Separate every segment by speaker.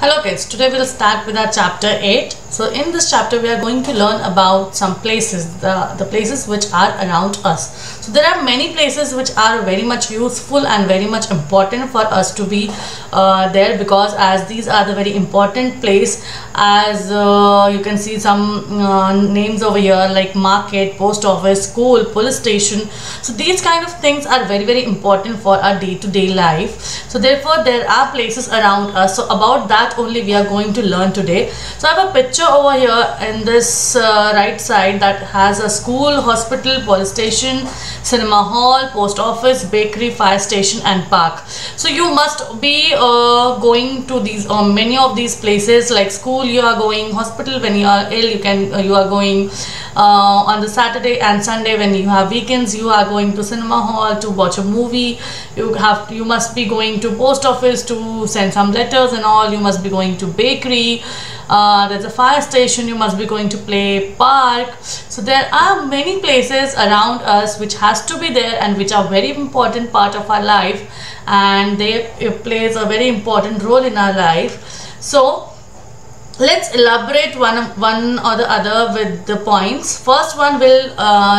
Speaker 1: Hello kids, today we'll start with our chapter 8. So in this chapter we are going to learn about some places, the places which are around us. So there are many places which are very much useful and very much important for us to be there, because as these are the very important place, as you can see some names over here like market, post office, school, police station. So these kind of things are very important for our day-to-day life. So therefore there are places around us. So about that only we are going to learn today. So I have a picture over here in this right side that has a school, hospital, police station, cinema hall, post office, bakery, fire station and park. So you must be going to these many of these places. Like school you are going, hospital when you are ill you are going, on the Saturday and Sunday when you have weekends you are going to cinema hall to watch a movie. You must be going to post office to send some letters and all. You must be going to bakery, there's a fire station, you must be going to play park. So there are many places around us which has to be there and which are very important part of our life, and it plays a very important role in our life. So let's elaborate one or the other with the points. First one we'll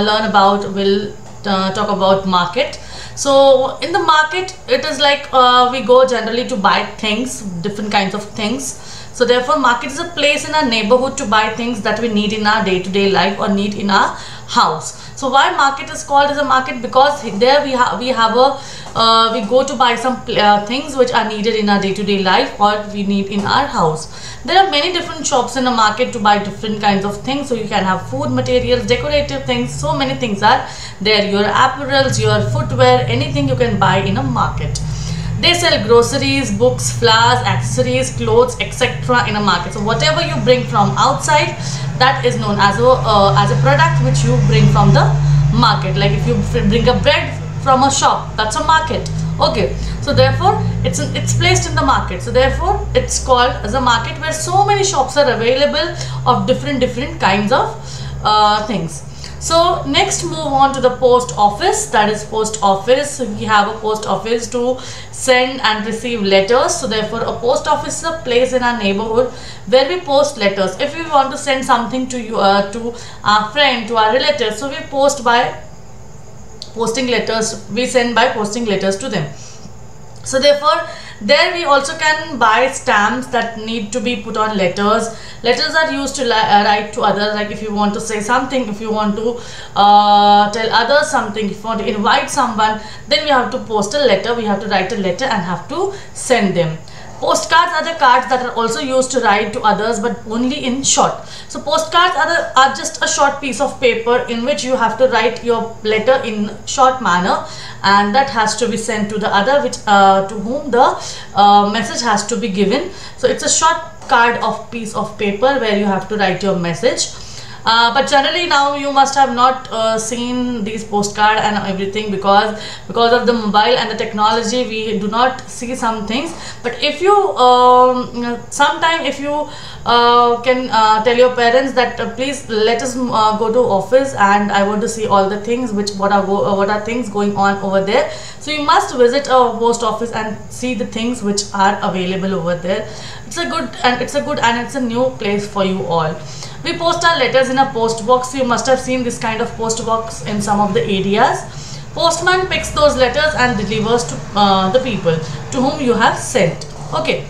Speaker 1: talk about market. So in the market it is like we go generally to buy things, different kinds of things. So therefore market is a place in our neighborhood to buy things that we need in our day-to-day life or need in our house. So why market is called as a market? Because there we go to buy some things which are needed in our day-to-day life or we need in our house. There are many different shops in a market to buy different kinds of things. So you can have food materials, decorative things, so many things are there. Your apparels, your footwear, anything you can buy in a market. They sell groceries, books, flowers, accessories, clothes, etc. in a market. So whatever you bring from outside, that is known as a product which you bring from the market. Like if you bring a bread from a shop, that's a market. Okay, so therefore it's placed in the market. So therefore it's called as a market, where so many shops are available of different kinds of things. So next move on to the post office. That is post office. We have a post office to send and receive letters. So therefore a post office is a place in our neighborhood where we post letters. If we want to send something to you, to our friend, to our relatives, so we post by posting letters. We send by posting letters to them. So therefore there we also can buy stamps that need to be put on letters. Letters are used to write to others, like if you want to say something, if you want to tell others something, if you want to invite someone, then we have to post a letter, we have to write a letter and have to send them. Postcards are the cards that are also used to write to others, but only in short. So postcards are just a short piece of paper in which you have to write your letter in short manner, and that has to be sent to the other, which to whom the message has to be given. So it's a short card of piece of paper where you have to write your message. But generally now you must have not seen these postcard and everything, because of the mobile and the technology we do not see some things. But if you sometime if you can tell your parents that please let us go to office and I want to see all the things what are things going on over there. So you must visit a post office and see the things which are available over there. It's a good and it's a new place for you all. We post our letters in a post box. You must have seen this kind of post box in some of the areas. Postman picks those letters and delivers to the people to whom you have sent. Okay.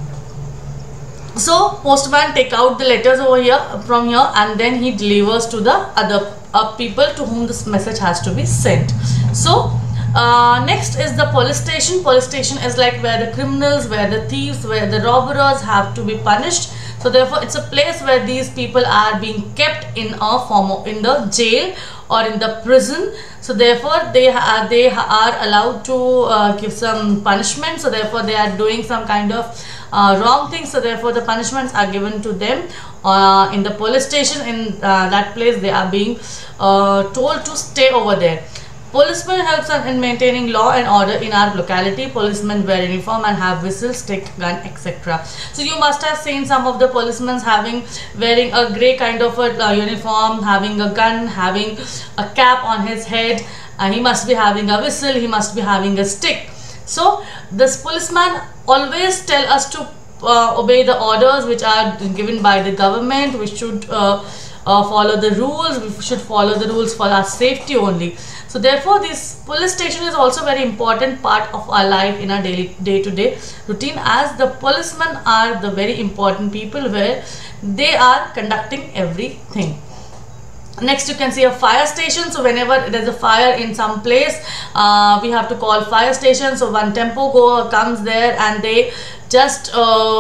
Speaker 1: So postman take out the letters over here from here and then he delivers to the other people to whom this message has to be sent. So next is the police station. Police station is like where the criminals, where the thieves, where the robbers have to be punished. So therefore it's a place where these people are being kept in the jail or in the prison. So therefore they are allowed to give some punishment. So therefore they are doing some kind of wrong things. So therefore the punishments are given to them in the police station. In that place they are being told to stay over there. Policemen helps in maintaining law and order in our locality. Policemen wear uniform and have whistle, stick, gun, etc. So you must have seen some of the policemen wearing a grey kind of a uniform, having a gun, having a cap on his head, and he must be having a whistle, he must be having a stick. So this policeman always tell us to obey the orders which are given by the government. We should follow the rules. We should follow the rules for our safety only. So therefore this police station is also very important part of our life in our daily day-to-day routine, as the policemen are the very important people where they are conducting everything. Next you can see a fire station. So whenever there is a fire in some place, we have to call fire station. So one tempo comes there and they just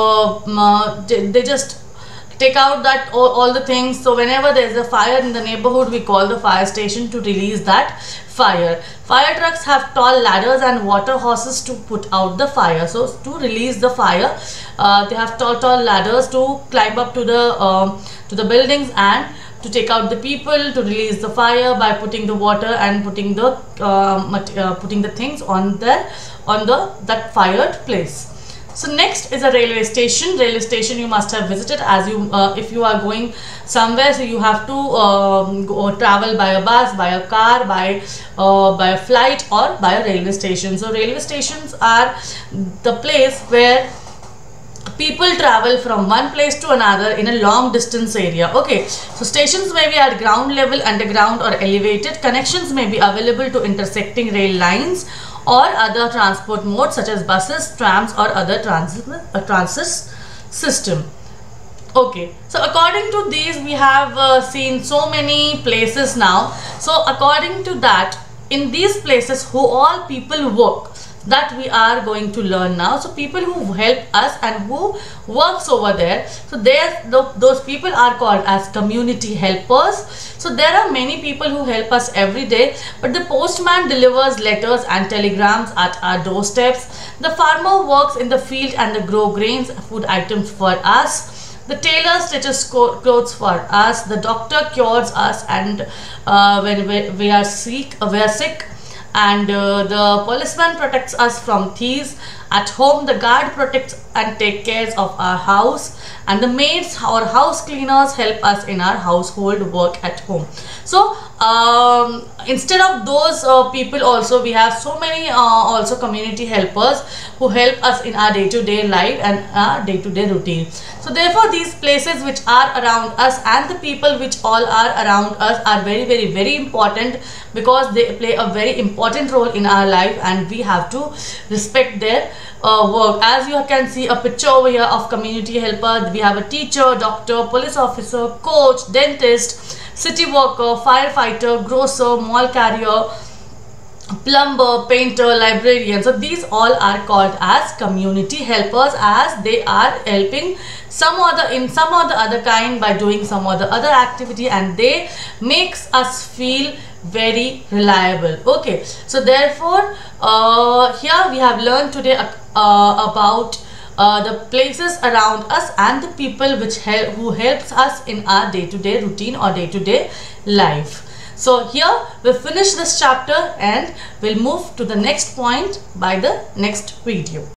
Speaker 1: take out that all the things. So whenever there is a fire in the neighborhood, we call the fire station to release that fire. Fire trucks have tall ladders and water hoses to put out the fire. So to release the fire, they have tall ladders to climb up to the buildings and to take out the people, to release the fire by putting the water and putting the things on that fired place. So next is a railway station. Railway station you must have visited, as you if you are going somewhere, so you have to travel by a bus, by a car, by a flight, or by a railway station. So railway stations are the place where people travel from one place to another in a long distance area. Okay, so stations may be at ground level, underground, or elevated. Connections may be available to intersecting rail lines or other transport modes such as buses, trams, or other transit system. Okay, so according to these we have seen so many places now. So according to that, in these places who all people work, that we are going to learn now. So people who help us and who works over there, so those people are called as community helpers. So there are many people who help us every day, but the postman delivers letters and telegrams at our doorsteps. The farmer works in the field and grow grains, food items for us. The tailor stitches clothes for us. The doctor cures us and when we are sick. And the policeman protects us from thieves. At home, the guard protects and takes care of our house, and the maids or house cleaners help us in our household work at home. So instead of those people, also we have so many also community helpers who help us in our day-to-day life and our day-to-day routine. So therefore these places which are around us and the people which all are around us are very, very, very important, because they play a very important role in our life and we have to respect their work. As you can see a picture over here of community helper, we have a teacher, doctor, police officer, coach, dentist, city worker, firefighter, grocer, mall carrier, plumber, painter, librarian. So these all are called as community helpers, as they are helping some or the other kind by doing some or the other activity, and they makes us feel very reliable. Okay, so therefore here we have learned today about the places around us and the people who helps us in our day-to-day routine or day-to-day life. So here we'll finish this chapter and we'll move to the next point by the next video.